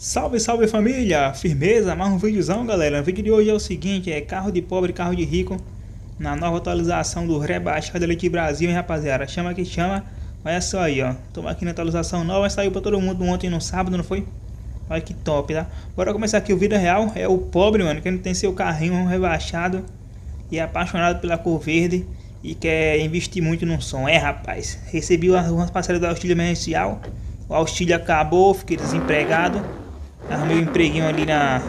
Salve, salve família! Firmeza? Mais um videozão, galera. O vídeo de hoje é o seguinte, é carro de pobre, carro de rico, na nova atualização do Rebaixado Elite Brasil, hein, rapaziada? Chama que chama. Olha só aí, ó. Estamos aqui na atualização nova, saiu pra todo mundo ontem no sábado, não foi? Olha que top, tá? Bora começar aqui o vídeo real. É o pobre, mano, que não tem seu carrinho rebaixado e é apaixonado pela cor verde e quer investir muito no som. É, rapaz, recebi umas parcelas do auxílio emergencial. O auxílio acabou, fiquei desempregado. Arrumei um empreguinho ali na...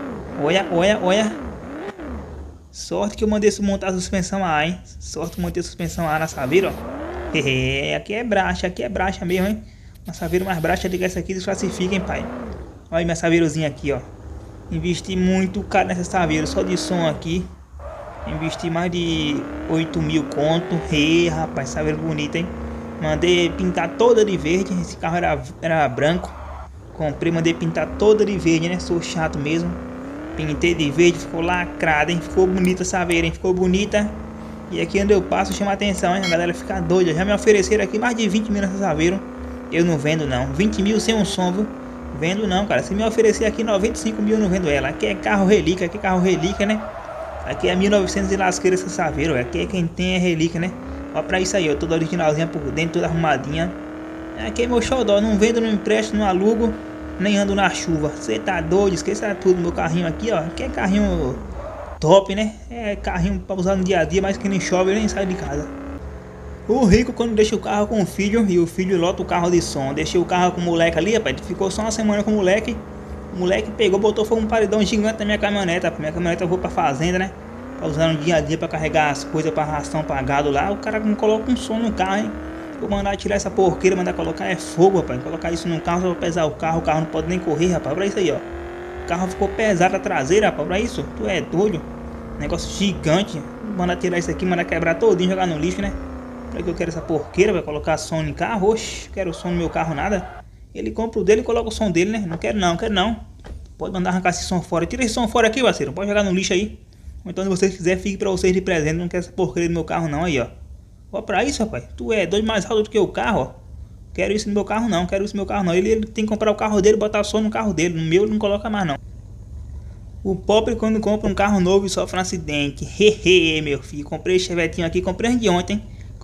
Olha. Sorte que eu mandei montar a suspensão A, hein? Sorte que eu montei a suspensão A na Saveiro, ó. Aqui é bracha mesmo, hein? Uma Saveiro mais bracha do que essa aqui, desclassifica, hein, pai? Olha minha Saveirozinha aqui, ó. Investi muito caro nessa Saveiro, só de som aqui. Investi mais de 8 mil conto. Rapaz, Saveiro bonita, hein? Mandei pintar toda de verde. Esse carro era branco. Comprei, mandei pintar toda de verde, né? Sou chato mesmo. Pintei de verde, ficou lacrada, hein? Ficou bonita essa Saveiro, hein? Ficou bonita. E aqui onde eu passo chama atenção, hein? A galera fica doida. Já me ofereceram aqui mais de 20 mil nessa Saveiro. Eu não vendo, não. 20 mil sem um som, viu? Vendo não, cara. Se me oferecer aqui 95 mil, eu não vendo ela. Aqui é carro relíquia, né? Aqui é 1900 e lasqueira essa Saveiro. Aqui é quem tem é relíquia, né? Olha pra isso aí, ó. Toda originalzinha por dentro, toda arrumadinha. Aqui é meu xodó. Não vendo, não empresto, não alugo, nem ando na chuva. Você tá doido? Esqueça tudo. Meu carrinho aqui, ó. Aqui é carrinho top, né? É carrinho pra usar no dia a dia, mas que nem chove eu nem saio de casa. O rico, quando deixa o carro com o filho e o filho lota o carro de som. Deixei o carro com o moleque ali, rapaz. Ficou só uma semana com o moleque. O moleque pegou, botou foi um paredão gigante na minha caminhoneta. Minha caminhoneta eu vou pra fazenda, né? Pra usar no dia a dia pra carregar as coisas pra ração, pra gado lá. O cara não coloca um som no carro, hein? Vou mandar tirar essa porqueira, mandar colocar é fogo, rapaz. Colocar isso no carro, só vai pesar o carro não pode nem correr, rapaz. Pra isso aí, ó. O carro ficou pesado a traseira, rapaz. Pra isso, tu é doido. Negócio gigante. Vou mandar tirar isso aqui, mandar quebrar todinho, jogar no lixo, né? Pra que eu quero essa porqueira, vai colocar som no carro? Oxe, quero som no meu carro, nada. Ele compra o dele e coloca o som dele, né? Não quero não. Pode mandar arrancar esse som fora. Tira esse som fora aqui, parceiro. Pode jogar no lixo aí. Ou então, se vocês quiserem, fique pra vocês de presente. Não quero essa porqueira no meu carro, não. Aí, ó. Ó, pra isso, rapaz. Tu é doido mais alto do que o carro, ó. Quero isso no meu carro, não. Ele tem que comprar o carro dele e botar som no carro dele. No meu, ele não coloca mais, não. O pobre, quando compra um carro novo, sofre um acidente. Meu filho. Comprei esse chevetinho aqui. Comprei um de ontem.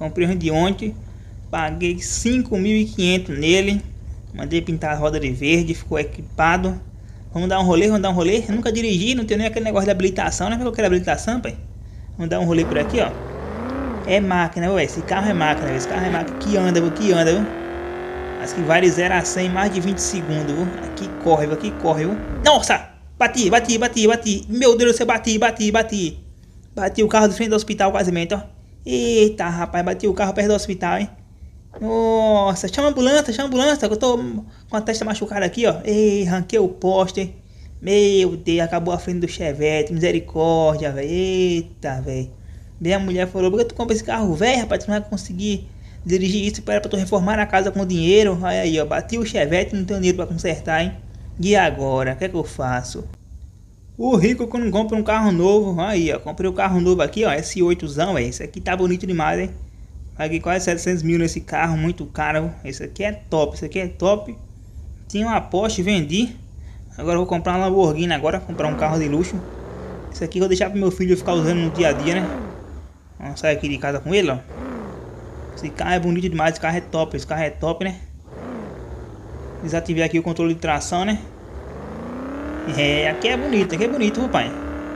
Paguei 5.500 nele. Mandei pintar a roda de verde. Ficou equipado. Vamos dar um rolê. Eu nunca dirigi, não tenho nem aquele negócio de habilitação, né? Porque eu quero habilitação, pai. Vamos dar um rolê por aqui, ó. É máquina, ué. Esse carro é máquina, que anda, viu? Acho que vai de 0 a 100 em mais de 20 segundos, viu? Aqui corre, viu? Nossa! Bati. Meu Deus do céu, bati. Bati o carro de frente do hospital, quase mente, ó. Eita, rapaz, bati o carro perto do hospital, hein? Nossa, chama a ambulância, que eu tô com a testa machucada aqui, ó. Ei, arranquei o poste. Meu Deus, acabou a frente do Chevette, misericórdia, velho. Eita, velho. Minha mulher falou, por que tu compra esse carro, velho, rapaz? Tu não vai conseguir dirigir isso pra tu reformar a casa com dinheiro. Aí, ó, bati o Chevette, não tenho dinheiro pra consertar, hein? E agora, o que é que eu faço? O rico quando compra um carro novo, aí, ó, comprei um carro novo aqui, ó, S8zão, esse aqui tá bonito demais, hein? Paguei quase 700 mil nesse carro, muito caro. Esse aqui é top, Tinha uma Porsche, vendi. Agora eu vou comprar uma Lamborghini agora, comprar um carro de luxo. Esse aqui eu vou deixar pro meu filho ficar usando no dia a dia, né? Vamos sair aqui de casa com ele, ó. Esse carro é bonito demais, esse carro é top, né? Desativei aqui o controle de tração, né? Aqui é bonito, viu, pai?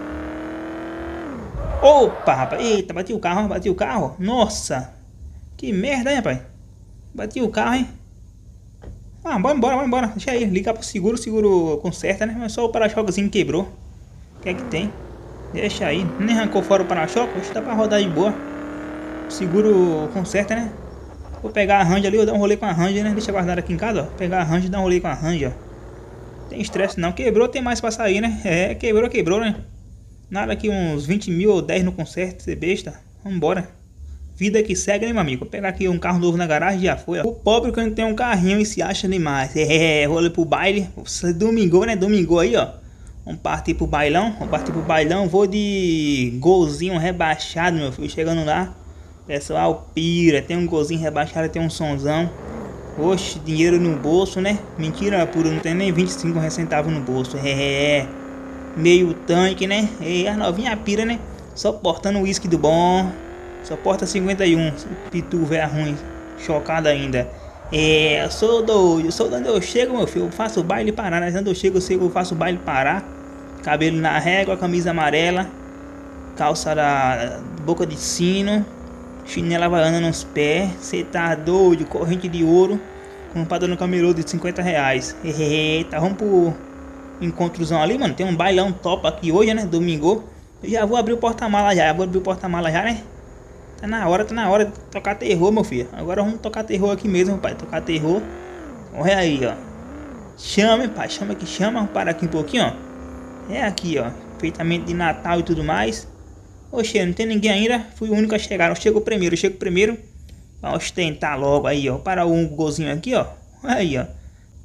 Opa, rapaz, eita, bati o carro. Nossa, que merda, hein, rapaz? Bati o carro, hein? Ah, bora embora. Deixa aí, ligar pro seguro, o seguro conserta, né? Mas só o para-choquezinho quebrou. O que é que tem? Deixa aí, nem arrancou fora o para-choque, dá pra rodar de boa. O seguro conserta, né? Vou pegar a Ranger ali, vou dar um rolê com a Ranger, né? Deixa guardar aqui em casa, ó. Pegar a Ranger e dar um rolê com a Ranger, ó. Tem estresse não, quebrou, tem mais pra sair, né? Quebrou, né? Nada que uns 20 mil ou 10 no conserto, ser besta. Vambora. Vida que segue, né, meu amigo? Vou pegar aqui um carro novo na garagem, já foi, ó. O pobre quando tem um carrinho e se acha demais. Rolê pro baile. Domingo, né? Domingo aí, ó. Vamos partir pro bailão. Vou de golzinho rebaixado, meu filho. Chegando lá, pessoal pira. Tem um golzinho rebaixado, tem um sonzão. Oxe, dinheiro no bolso, né? Mentira pura, não tem nem 25 centavos no bolso. Meio tanque, né? A novinha pira, né? Só portando uísque do bom. Só porta 51. Pitu, velho ruim. Chocado ainda. Eu sou doido. Eu sou onde eu chego, meu filho. Eu faço o baile parar, né? Quando eu chego, eu faço o baile parar. Cabelo na régua, camisa amarela. Calça da boca de sino. Chinela havaiana nos pés. Cê tá doido. Corrente de ouro. Com um padrão camelô de 50 reais. Eita, vamos pro encontrozão ali, mano. Tem um bailão top aqui hoje, né? Domingo. Eu já vou abrir o porta-mala já. Vou abrir o porta-mala já, né? Tá na hora de tocar terror, meu filho. Agora vamos tocar terror aqui mesmo, pai. Tocar terror. Olha aí, ó. Chama, pai. Chama que chama. Vamos parar aqui um pouquinho, ó. É aqui, ó. Feitamento de Natal e tudo mais. Oxe, não tem ninguém ainda. Fui o único a chegar. Eu chego primeiro. Pra ostentar logo aí, ó. Para um golzinho aqui, ó. Aí, ó.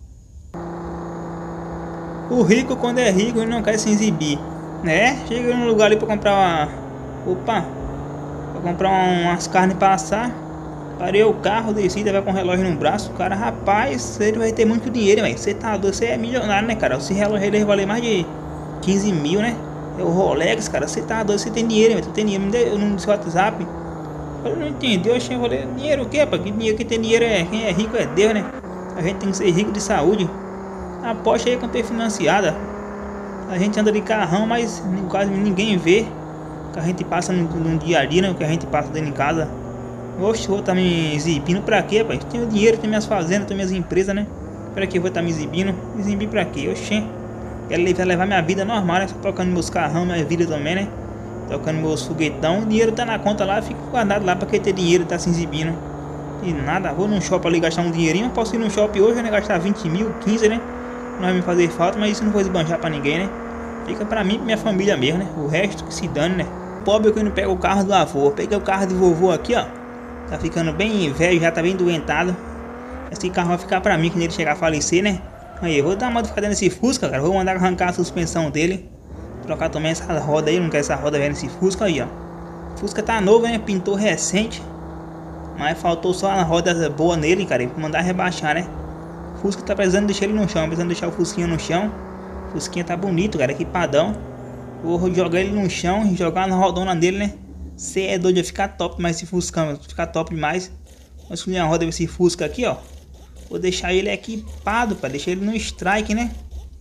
O rico, quando é rico, ele não quer se exibir, né? Chega num lugar ali pra comprar uma... Opa! Pra comprar umas carnes pra assar. Parei o carro, desci, vai com o relógio no braço. O cara, rapaz, ele vai ter muito dinheiro, velho. Você tá doido, você é milionário, né, cara? Esse relógio ele vai valer mais de 15 mil, né? É o Rolex, cara. Você tá doido, você tem dinheiro, velho. Tu tem dinheiro, me dê o número do seu WhatsApp. Eu não entendi, eu falei, dinheiro o quê, pá? Que dinheiro, que tem dinheiro é... Quem é rico é Deus, né? A gente tem que ser rico de saúde. A Porsche aí com ter financiada. A gente anda de carrão, mas quase ninguém vê. Que a gente passa no dia a dia, né? O que a gente passa dentro de casa. Oxe, vou estar me exibindo pra quê, pai? Tenho dinheiro, tenho minhas fazendas, tenho minhas empresas, né? Pra que eu vou estar me exibindo? Exibir pra quê? Oxê. Quero levar minha vida normal, né? Só tocando meus carrão, minha vida também, né? Tocando meus foguetão. O dinheiro tá na conta lá, fica guardado lá pra que ter dinheiro, tá se exibindo. E nada, vou num shopping ali gastar um dinheirinho. Posso ir num shopping hoje, né? Gastar 20 mil, 15, né? Não vai me fazer falta, mas isso não vou esbanjar pra ninguém, né? Fica pra mim e pra minha família mesmo, né? O resto que se dane, né? Pobre que não pega o carro do avô. Peguei o carro do vovô aqui, ó. Tá ficando bem velho, já tá bem doentado. Esse carro vai ficar pra mim quando ele chegar a falecer, né? Aí, eu vou dar uma modificada nesse Fusca, cara. Vou mandar arrancar a suspensão dele. Trocar também essa roda aí. Não quero essa roda velha nesse Fusca aí, ó. Fusca tá novo, né? Pintou recente. Mas faltou só a roda boa nele, cara. Vou mandar rebaixar, né? O Fusca tá precisando deixar ele no chão. Precisando deixar o Fusquinha no chão. O Fusquinha tá bonito, cara. Equipadão. Vou jogar ele no chão e jogar na rodona dele, né? Cê é doido, vai ficar top demais esse Fuscão. Vai ficar top demais. Vou escolher a roda desse Fusca aqui, ó. Vou deixar ele equipado, para deixar ele no strike, né?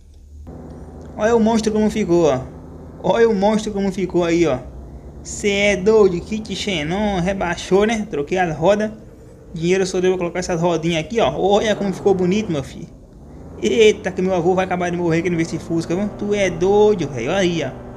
Olha o monstro como ficou, ó. Olha o monstro como ficou aí, ó. Cê é doido, kit Xenon, rebaixou, né? Troquei as rodas. Dinheiro só deu pra colocar essas rodinhas aqui, ó. Olha como ficou bonito, meu filho. Eita, que meu avô vai acabar de morrer aqui no esse Fusca, viu? Tu é doido, velho. Olha aí, ó.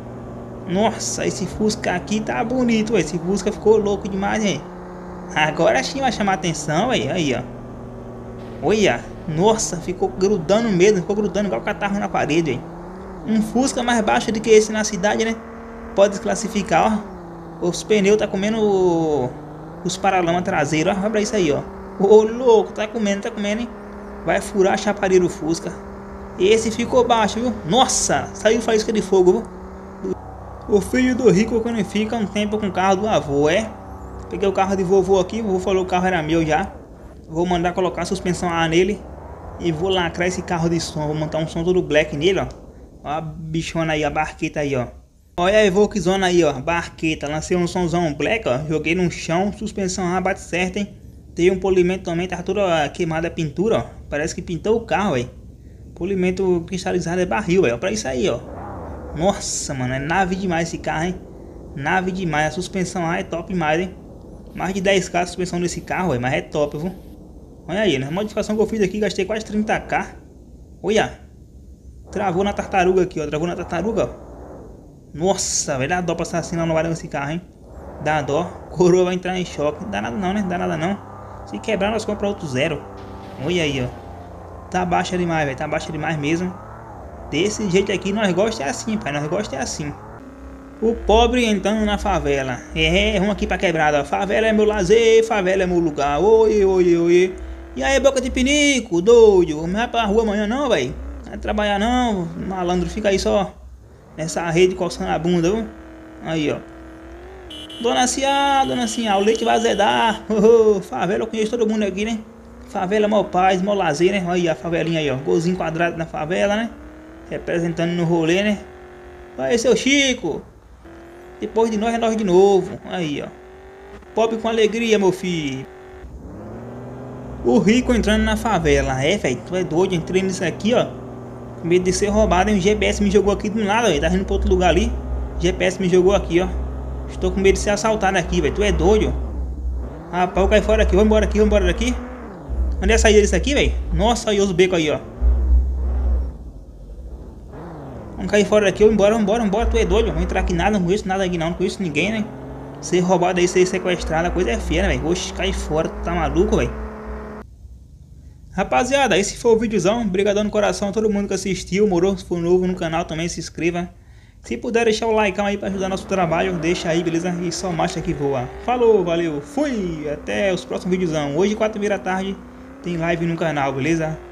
Nossa, esse Fusca aqui tá bonito, esse Fusca ficou louco demais, hein? Agora sim vai chamar atenção, velho. Aí, ó. Olha, nossa, ficou grudando mesmo, ficou grudando igual catarro na parede, hein? Um Fusca mais baixo do que esse na cidade, né? Pode desclassificar, ó. Os pneus tá comendo os paralamas traseiros, ó. Olha pra isso aí, ó. Ô, louco, tá comendo, hein? Vai furar a chapadeira do Fusca. Esse ficou baixo, viu? Nossa, saiu faísca de fogo, viu? O filho do rico quando fica um tempo com o carro do avô, é? Peguei o carro de vovô aqui, o vovô falou que o carro era meu já. Vou mandar colocar a suspensão A nele. E vou lacrar esse carro de som. Vou montar um som todo black nele, ó. Ó a bichona aí, a barqueta aí, ó. Olha a Evoquezona aí, ó. Barqueta. Lancei um somzão black, ó. Joguei no chão. Suspensão A bate certo, hein. Tem um polimento também. Tá toda queimada a pintura, ó. Parece que pintou o carro, velho. Polimento cristalizado é barril, velho. Pra isso aí, ó. Nossa, mano. É nave demais esse carro, hein. Nave demais. A suspensão A é top demais, hein. Mais de 10k a suspensão desse carro, véio, mas é top, viu? Olha aí, né? A modificação que eu fiz aqui, gastei quase 30k. Olha. Travou na tartaruga aqui, ó. Travou na tartaruga, ó. Nossa, velho. Dá dó pra assassinar no varão esse carro, hein? Dá dó. Coroa vai entrar em choque. Dá nada não, né? Dá nada não. Se quebrar, nós compramos outro zero. Olha aí, ó. Tá baixa demais, velho. Tá baixa demais mesmo. Desse jeito aqui, nós gostamos é assim, pai. Nós gostamos é assim. O pobre entrando na favela. Vamos aqui pra quebrada. Favela é meu lazer, favela é meu lugar. Oi, oi, oi. E aí, boca de pinico, doido. Não vai pra rua amanhã não, velho. Não vai trabalhar não. Malandro, fica aí só nessa rede coçando a bunda, viu? Aí, ó. Dona Cia, o leite vai azedar. Favela, eu conheço todo mundo aqui, né? Favela, mó paz, mó lazer, né? Olha aí a favelinha aí, ó. Golzinho quadrado na favela, né? Representando no rolê, né? Aí, seu Chico. Depois de nós é nós de novo. Aí, ó. Pobre com alegria, meu filho. O rico entrando na favela. É, velho, tu é doido. Entrei nisso aqui, ó. Com medo de ser roubado, hein? O GPS me jogou aqui do nada, velho. Tá indo pra outro lugar ali. O GPS me jogou aqui, ó. Estou com medo de ser assaltado aqui, velho. Tu é doido. Rapaz, eu caí fora aqui. Vamos embora aqui, vamos embora daqui. Onde é a saída disso aqui, velho? Nossa, aí os becos aí, ó. Vamos cair fora daqui, vamos embora, vamos embora, vamos embora. Tu é doido, vamos entrar aqui nada, não conheço nada aqui não conheço ninguém, né? Ser roubado aí, ser sequestrado, a coisa é feia, né, velho? Oxe, cai fora, tu tá maluco, velho? Rapaziada, esse foi o videozão. Obrigadão no coração a todo mundo que assistiu. Morou, se for novo no canal também, se inscreva. Se puder deixar o like aí pra ajudar nosso trabalho, deixa aí, beleza? E só marcha que voa. Falou, valeu, fui! Até os próximos videozão. Hoje, 4h da tarde, tem live no canal, beleza?